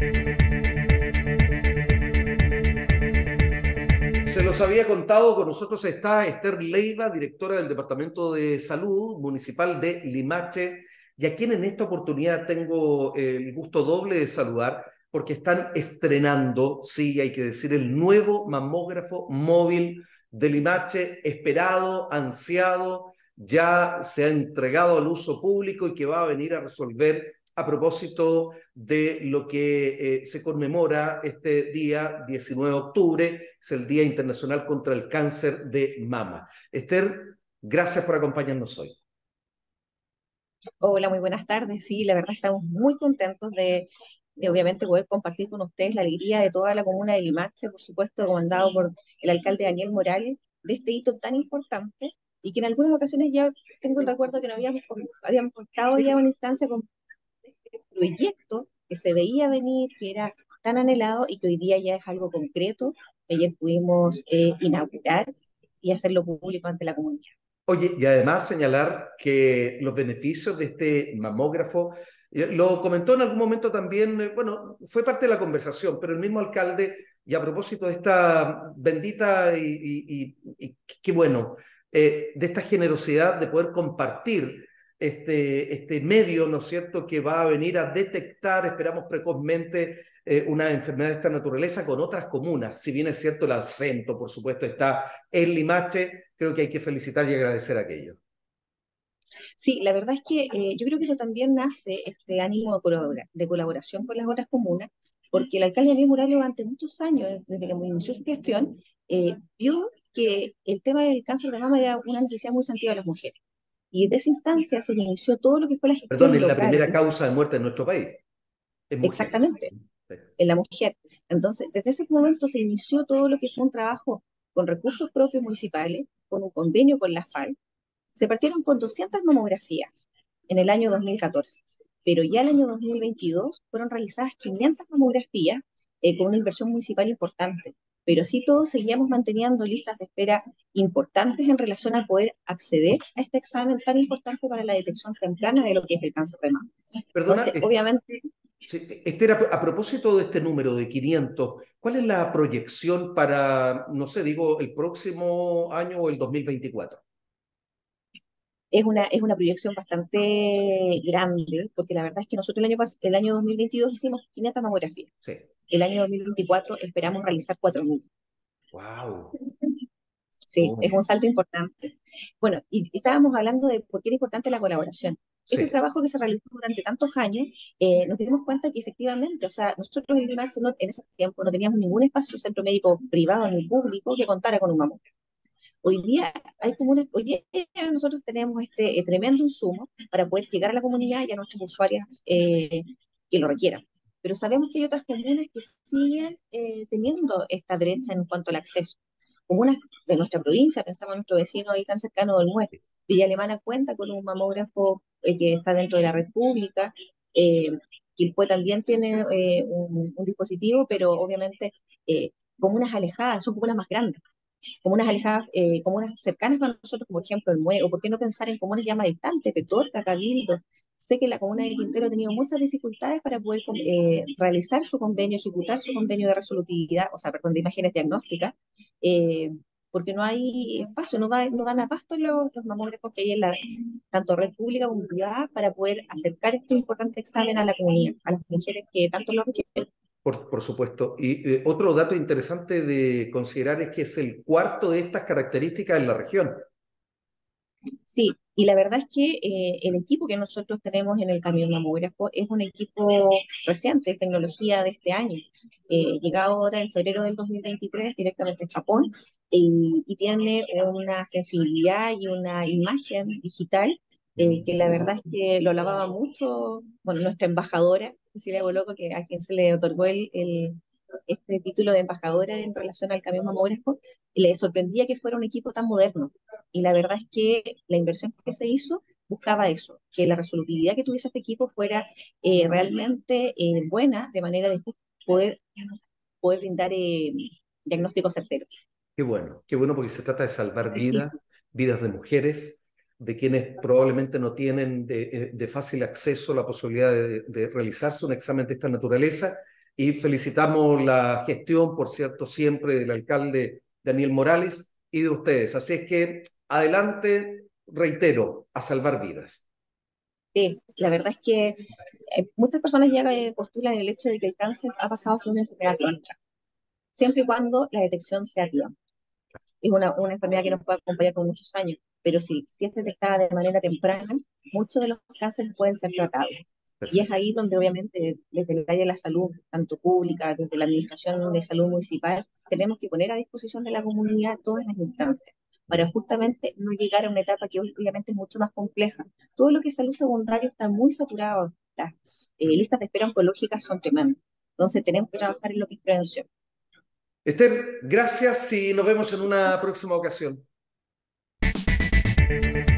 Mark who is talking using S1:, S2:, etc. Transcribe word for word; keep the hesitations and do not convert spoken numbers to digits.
S1: Se los había contado, con nosotros está Esther Leiva, directora del Departamento de Salud Municipal de Limache, y a quien en esta oportunidad tengo el gusto doble de saludar, porque están estrenando, sí, hay que decir, el nuevo mamógrafo móvil de Limache, esperado, ansiado, ya se ha entregado al uso público y que va a venir a resolver a propósito de lo que eh, se conmemora este día diecinueve de octubre, es el Día Internacional contra el Cáncer de Mama. Esther, gracias por acompañarnos hoy.
S2: Hola, muy buenas tardes. Sí, la verdad estamos muy contentos de, de obviamente poder compartir con ustedes la alegría de toda la comuna de Limache, por supuesto, comandado por el alcalde Daniel Morales, de este hito tan importante y que en algunas ocasiones ya tengo el recuerdo que no habíamos, habíamos estado ya en una instancia con este proyecto que se veía venir, que era tan anhelado y que hoy día ya es algo concreto. Ayer pudimos eh, inaugurar y hacerlo público ante la comunidad.
S1: Oye, y además señalar que los beneficios de este mamógrafo, eh, lo comentó en algún momento también, eh, bueno, fue parte de la conversación, pero el mismo alcalde, y a propósito de esta bendita y, y, y, y qué bueno, eh, de esta generosidad de poder compartir este, este medio, ¿no es cierto?, que va a venir a detectar, esperamos precozmente, eh, una enfermedad de esta naturaleza con otras comunas. Si bien es cierto, el acento, por supuesto, está en Limache, creo que hay que felicitar y agradecer aquello.
S2: Sí, la verdad es que eh, yo creo que eso también nace este ánimo de, colabora- de colaboración con las otras comunas, porque el alcalde Daniel Morales durante muchos años, desde que inició su gestión, eh, vio que el tema del cáncer de mama era una necesidad muy sentida de las mujeres. Y de esa instancia se inició todo lo que fue la
S1: Perdón,
S2: gestión
S1: es la
S2: local,
S1: primera causa de muerte en nuestro país, es mujer.
S2: exactamente,
S1: Sí.
S2: en la mujer. Entonces, desde ese momento se inició todo lo que fue un trabajo con recursos propios municipales, con un convenio con la FARC. Se partieron con doscientas mamografías en el año dos mil catorce, pero ya el año dos mil veintidós fueron realizadas quinientas mamografías eh, con una inversión municipal importante, pero así todos seguíamos manteniendo listas de espera importantes en relación a poder acceder a este examen tan importante para la detección temprana de lo que es el cáncer de mama.
S1: Perdona,
S2: Entonces,
S1: eh,
S2: obviamente,
S1: sí, Esther, a, a propósito de este número de quinientos, ¿cuál es la proyección para, no sé, digo, el próximo año o el dos mil veinticuatro?
S2: es una, es una proyección bastante grande, porque la verdad es que nosotros el año, pas- el año dos mil veintidós hicimos quinientas mamografías.
S1: Sí.
S2: El año dos mil veinticuatro esperamos realizar cuatro mil.
S1: Wow.
S2: Sí, es
S1: Oh,
S2: un salto importante. Bueno, y estábamos hablando de por qué era importante la colaboración. Este
S1: sí.
S2: trabajo que se realizó durante tantos años, eh, nos dimos cuenta que efectivamente, o sea, nosotros en Limache no, en ese tiempo no teníamos ningún espacio, centro médico privado ni público que contara con un mamógrafo. Hoy día hay comunas, hoy día nosotros tenemos este eh, tremendo insumo para poder llegar a la comunidad y a nuestros usuarios eh, que lo requieran. Pero sabemos que hay otras comunas que siguen eh, teniendo esta brecha en cuanto al acceso. Comunas de nuestra provincia, pensamos en nuestro vecino ahí tan cercano del Mue. Villa Alemana cuenta con un mamógrafo eh, que está dentro de la red pública. Eh, Quilpué también tiene eh, un, un, dispositivo, pero obviamente eh, comunas alejadas, son comunas más grandes, comunas alejadas, eh, comunas cercanas a nosotros, como por ejemplo el Mue, o por qué no pensar en comunas ya más distantes, Petorca, Cabildo. Sé que la comuna de Quintero ha tenido muchas dificultades para poder eh, realizar su convenio, ejecutar su convenio de resolutividad, o sea, perdón, de imágenes diagnósticas, eh, porque no hay espacio, no, da, no dan abasto los, los mamógrafos que hay en la tanto red pública como privada para poder acercar este importante examen a la comunidad, a las mujeres que tanto lo requieren.
S1: Por, por supuesto. Y eh, otro dato interesante de considerar es que es el cuarto de estas características en la región.
S2: Sí, y la verdad es que eh, el equipo que nosotros tenemos en el camión mamógrafo es un equipo reciente, de tecnología de este año, eh, llegado ahora en febrero del dos mil veintitrés directamente de Japón, y, y tiene una sensibilidad y una imagen digital eh, que la verdad es que lo alababa mucho, bueno, nuestra embajadora, Cecilia Boloco, que a quien se le otorgó el, el este título de embajadora en relación al camión mamógrafo, le sorprendía que fuera un equipo tan moderno. Y la verdad es que la inversión que se hizo buscaba eso, que la resolutividad que tuviese este equipo fuera eh, realmente eh, buena, de manera de poder, poder brindar eh, diagnósticos certeros.
S1: Qué bueno, qué bueno porque se trata de salvar vidas,
S2: Difícil.
S1: vidas de mujeres, de quienes probablemente no tienen de, eh, de fácil acceso la posibilidad de, de realizarse un examen de esta naturaleza y felicitamos la gestión, por cierto, siempre del alcalde Daniel Morales y de ustedes. Así es que adelante, reitero, a salvar vidas.
S2: Sí, la verdad es que eh, muchas personas ya eh, postulan el hecho de que el cáncer ha pasado a ser una enfermedad crónica, siempre y cuando la detección sea tiempo. Es una, una enfermedad que nos puede acompañar por muchos años, pero si, si es detectada de manera temprana, muchos de los cánceres pueden ser tratados. Y es
S1: Perfecto.
S2: ahí donde obviamente desde el área de la salud, tanto pública, desde la Administración de Salud Municipal, tenemos que poner a disposición de la comunidad todas las instancias, para
S1: Bien.
S2: justamente no llegar a una etapa que hoy obviamente es mucho más compleja. Todo lo que es salud secundaria está muy saturado, las eh, listas de espera oncológicas son tremendas, entonces tenemos que trabajar en lo que es prevención.
S1: Esther, gracias y nos vemos en una próxima ocasión.